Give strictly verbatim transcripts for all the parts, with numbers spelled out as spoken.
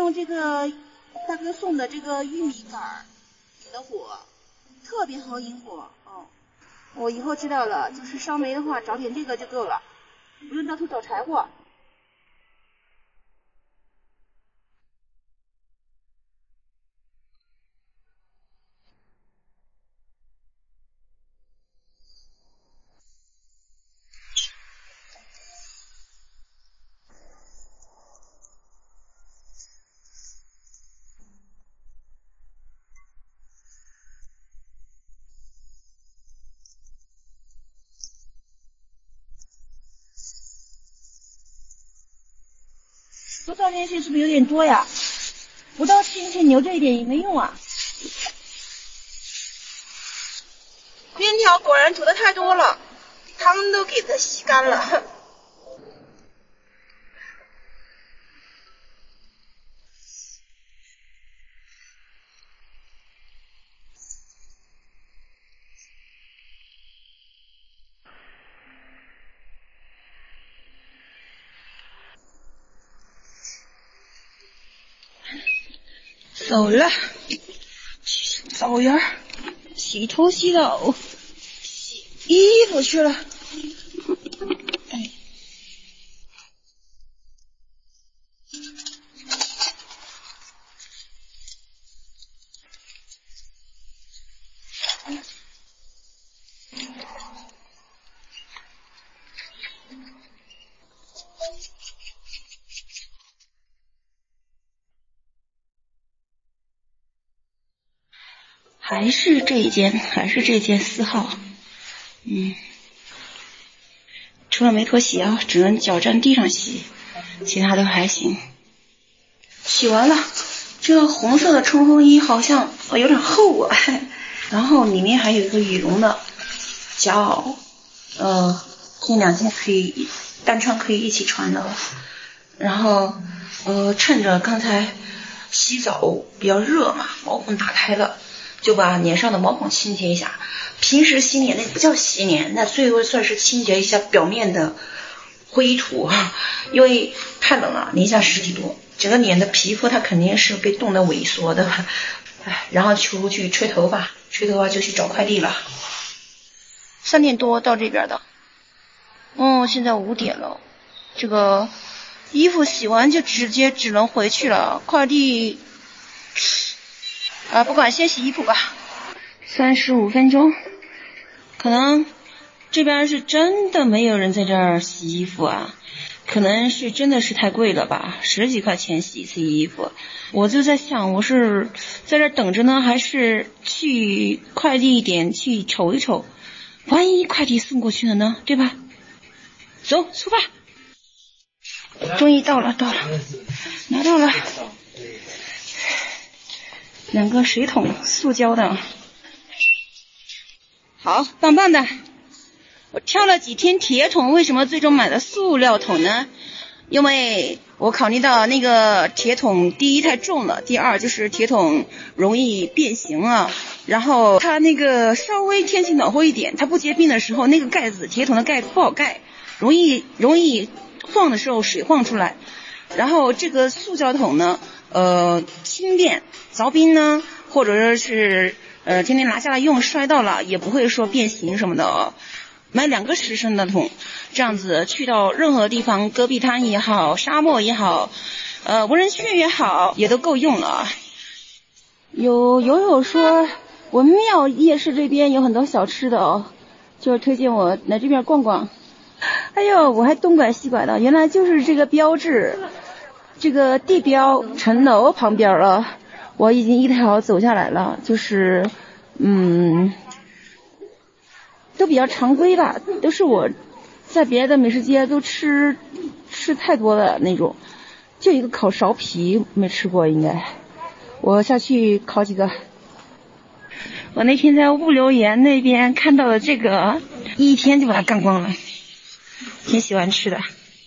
用这个大哥送的这个玉米杆引的火，特别好引火哦。我以后知道了，就是烧煤的话找点这个就够了，不用到处找柴火。多造这些是不是有点多呀？不到亲戚牛这一点也没用啊。面条果然煮的太多了，汤都给它吸干了。走了，去澡园洗头洗澡洗衣服去了。哎，还是这一间，还是这间四号。嗯，除了没脱鞋啊，只能脚站地上洗，其他都还行。洗完了，这红色的冲锋衣好像哦有点厚啊，然后里面还有一个羽绒的夹袄，呃，这两件可以单穿，可以一起穿的。然后呃，趁着刚才洗澡比较热嘛，毛孔打开了。就把脸上的毛孔清洁一下，平时洗脸那不叫洗脸，那最多算是清洁一下表面的灰土，因为太冷了，零下十几度，整个脸的皮肤它肯定是被冻得萎缩的。哎，然后出去吹头发，吹头发就去找快递了。三点多到这边的，哦，现在五点了，这个衣服洗完就直接只能回去了，快递。啊，不管，先洗衣服吧。三十五分钟，可能这边是真的没有人在这儿洗衣服啊，可能是真的是太贵了吧，十几块钱洗一次衣服。我就在想，我是在这儿等着呢，还是去快递点去瞅一瞅，万一快递送过去了呢，对吧？走，出发。终于到了，到了，拿到了。两个水桶，塑胶的，好，棒棒的。我挑了几天铁桶，为什么最终买的塑料桶呢？因为我考虑到那个铁桶，第一太重了，第二就是铁桶容易变形啊。然后它那个稍微天气暖和一点，它不结冰的时候，那个盖子，铁桶的盖子不好盖，容易容易晃的时候水晃出来。然后这个塑胶桶呢，呃，轻便。凿冰呢，或者是呃天天拿下来用摔到了，也不会说变形什么的。买两个十升的桶，这样子去到任何地方，戈壁滩也好，沙漠也好，呃无人区也好，也都够用了。有友友说文庙夜市这边有很多小吃的哦，就是推荐我来这边逛逛。哎呦，我还东拐西拐的，原来就是这个标志，这个地标城楼旁边了。我已经一条走下来了，就是嗯都比较常规吧，都是我在别的美食街都吃吃太多的那种，就一个烤苕皮没吃过，应该我下去烤几个。我那天在物流园那边看到了这个，一天就把它干光了，挺喜欢吃的。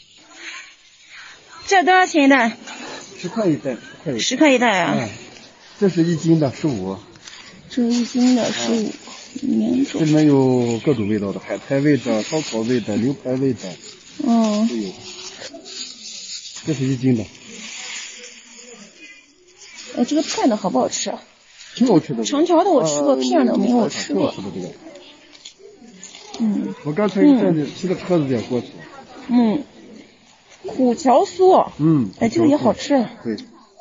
这多少钱一袋？ 十块一袋，十块一袋。 十块一袋啊。嗯， 这是一斤的，十五。 这一斤的十五。嗯， 这里面有各种味道的，海苔味的、烧烤味的、牛排味的， 哦， 都有。这是一斤的。 哎，这个片的好不好吃啊？ 挺好吃的。 长条的我吃过，片的没有吃过。 挺好吃的这个。 嗯。 我刚才站着骑个车子点过去。 嗯。虎桥酥。 嗯。 哎，这个也好吃。 对。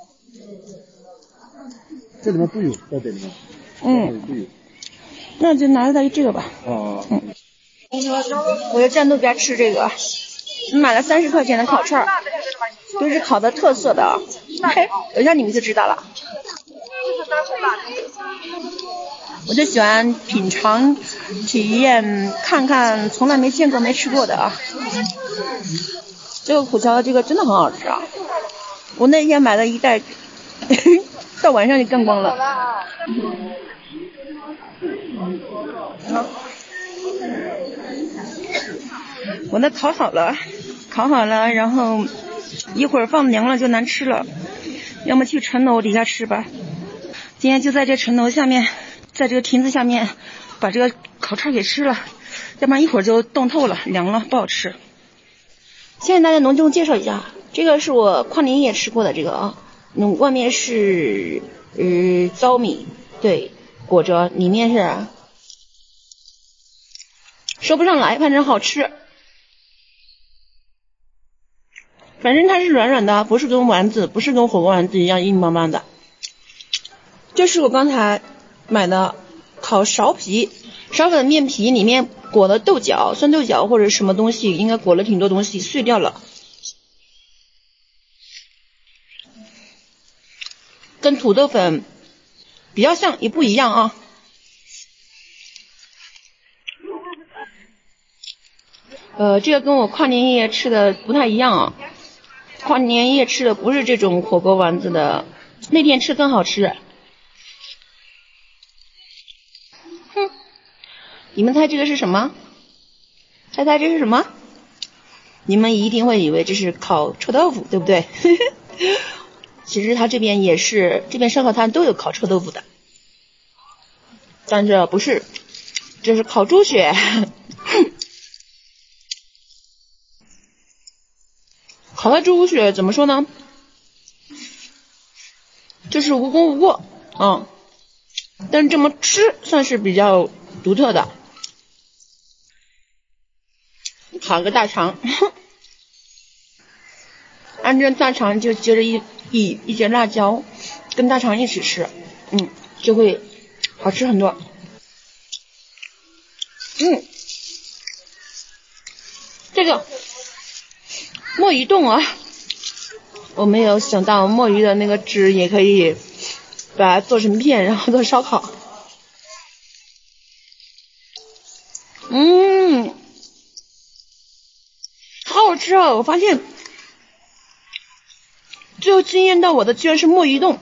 这里面都有，在这里面。 嗯。 都有。 那就拿来这个吧。 哦。 嗯。我就站路边吃这个，买了三十块钱的烤串，都是烤的特色的，嘿，等一下你们就知道了。我就喜欢品尝、体验、看看从来没见过、没吃过的啊。这个虎桥的这个真的很好吃啊！我那天买了一袋，到晚上就干光了。我那烤好了，烤好了，然后一会儿放凉了就难吃了，要么去城楼底下吃吧。今天就在这城楼下面，在这个亭子下面把这个烤串给吃了，要不然一会儿就冻透了，凉了不好吃。现在大家隆重介绍一下，这个是我跨年夜吃过的这个啊，嗯，外面是呃糙米，对，裹着，里面是说不上来，反正好吃。反正它是软软的，不是跟丸子，不是跟火锅丸子一样硬邦邦的。这是我刚才买的烤苕皮，苕粉面皮里面裹了豆角、酸豆角或者什么东西，应该裹了挺多东西，碎掉了。跟土豆粉比较像，也不一样啊。呃，这个跟我跨年夜吃的不太一样啊。跨年夜吃的不是这种火锅丸子的，那天吃更好吃。哼，你们猜这个是什么？猜猜这是什么？你们一定会以为这是烤臭豆腐，对不对？其实它这边也是，这边烧烤摊都有烤臭豆腐的，但这不是，这是烤猪血。烤的猪血怎么说呢？就是无功无过，嗯，但是这么吃算是比较独特的。烤个大肠，按这大肠就接着一一一节辣椒，跟大肠一起吃，嗯，就会好吃很多。嗯，这个墨鱼冻啊，我没有想到墨鱼的那个汁也可以把它做成片，然后做烧烤。嗯，好好吃哦！我发现最后惊艳到我的居然是墨鱼冻，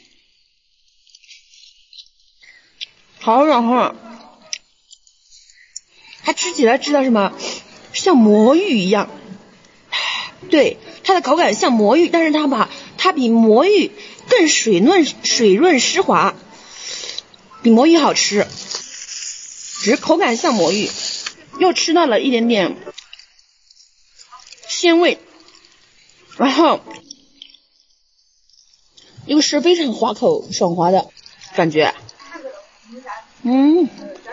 好软好软，它吃起来知道什么？像魔芋一样。对，它的口感像魔芋，但是它把它比魔芋更水润水润湿滑，比魔芋好吃，只是口感像魔芋，又吃到了一点点鲜味，然后又是非常滑口爽滑的感觉。嗯，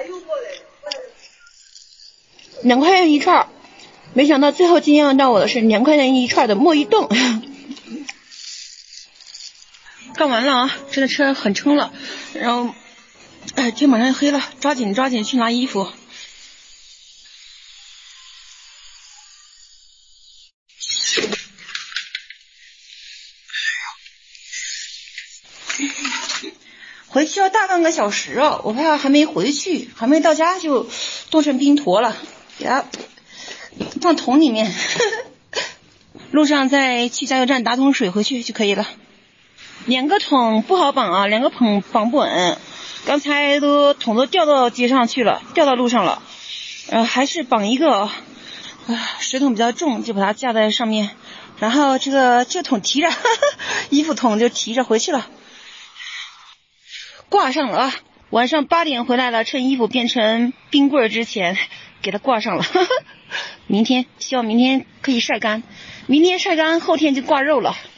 两块钱一串，没想到最后惊艳到我的是两块钱一串的墨鱼冻。干完了啊，真的吃很撑了，然后哎，天马上黑了，抓紧抓紧去拿衣服。回去要大半个小时哦，我怕还没回去，还没到家就冻成冰坨了，给它放桶里面。路上再去加油站打桶水回去就可以了。两个桶不好绑啊，两个桶绑不稳，刚才都桶都掉到街上去了，掉到路上了，呃，还是绑一个啊，水桶比较重，就把它架在上面，然后这个这个桶提着，呵呵，衣服桶就提着回去了，挂上了啊。晚上八点回来了，趁衣服变成冰棍之前给它挂上了，呵呵，明天希望明天可以晒干，明天晒干后天就挂肉了。